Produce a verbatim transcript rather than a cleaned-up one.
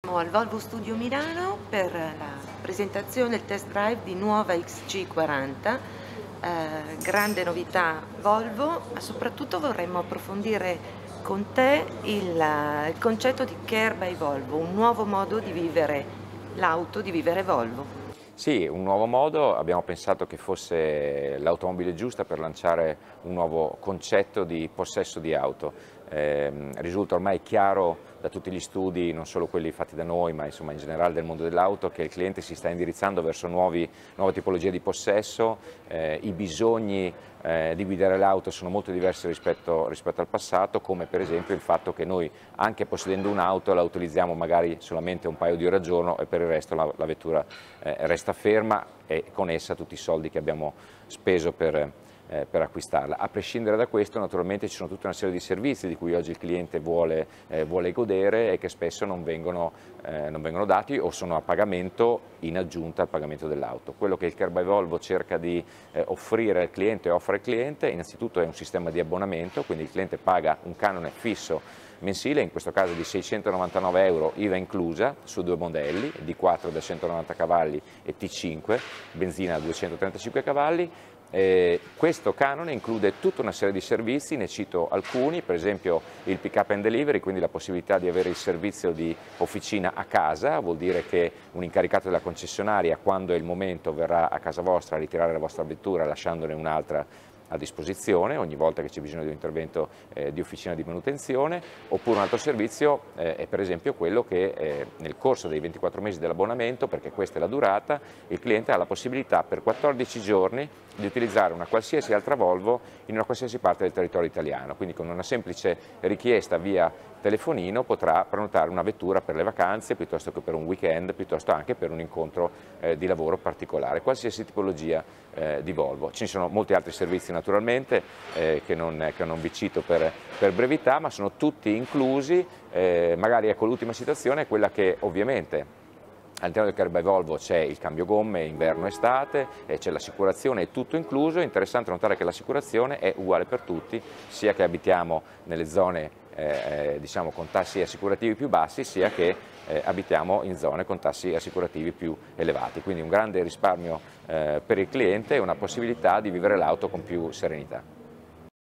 Al Volvo Studio Milano per la presentazione e il test drive di nuova X C quaranta, eh, grande novità Volvo, ma soprattutto vorremmo approfondire con te il, il concetto di Care by Volvo, un nuovo modo di vivere l'auto, di vivere Volvo. Sì, un nuovo modo, abbiamo pensato che fosse l'automobile giusta per lanciare un nuovo concetto di possesso di auto. Eh, risulta ormai chiaro da tutti gli studi, non solo quelli fatti da noi, ma insomma in generale del mondo dell'auto, che il cliente si sta indirizzando verso nuovi, nuove tipologie di possesso, eh, i bisogni eh, di guidare l'auto sono molto diversi rispetto, rispetto al passato, come per esempio il fatto che noi, anche possedendo un'auto, la utilizziamo magari solamente un paio di ore al giorno e per il resto la, la vettura eh, resta ferma e con essa tutti i soldi che abbiamo speso per, eh, per acquistarla. A prescindere da questo, naturalmente ci sono tutta una serie di servizi di cui oggi il cliente vuole, eh, vuole godere e che spesso non vengono, eh, non vengono dati o sono a pagamento in aggiunta al pagamento dell'auto. Quello che il Care by Volvo cerca di eh, offrire al cliente e offre al cliente innanzitutto è un sistema di abbonamento, quindi il cliente paga un canone fisso mensile, in questo caso di seicentonovantanove euro I V A inclusa, su due modelli, D quattro da centonovanta cavalli e T cinque, benzina a duecentotrentacinque cavalli. Eh, questo canone include tutta una serie di servizi, ne cito alcuni, per esempio il pick up and delivery, quindi la possibilità di avere il servizio di officina a casa, vuol dire che un incaricato della concessionaria quando è il momento verrà a casa vostra a ritirare la vostra vettura lasciandone un'altra a disposizione ogni volta che c'è bisogno di un intervento eh, di officina di manutenzione, oppure un altro servizio eh, è per esempio quello che eh, nel corso dei ventiquattro mesi dell'abbonamento, perché questa è la durata, il cliente ha la possibilità per quattordici giorni di utilizzare una qualsiasi altra Volvo in una qualsiasi parte del territorio italiano, quindi con una semplice richiesta via telefonino potrà prenotare una vettura per le vacanze, piuttosto che per un weekend, piuttosto anche per un incontro eh, di lavoro particolare, qualsiasi tipologia eh, di Volvo. Ci sono molti altri servizi naturalmente eh, che, non, che non vi cito per, per brevità, ma sono tutti inclusi, eh, magari ecco l'ultima situazione è quella che ovviamente all'interno del Care by Volvo c'è il cambio gomme inverno-estate, c'è l'assicurazione, è tutto incluso. È interessante notare che l'assicurazione è uguale per tutti, sia che abitiamo nelle zone eh, diciamo, con tassi assicurativi più bassi, sia che eh, abitiamo in zone con tassi assicurativi più elevati. Quindi un grande risparmio eh, per il cliente e una possibilità di vivere l'auto con più serenità.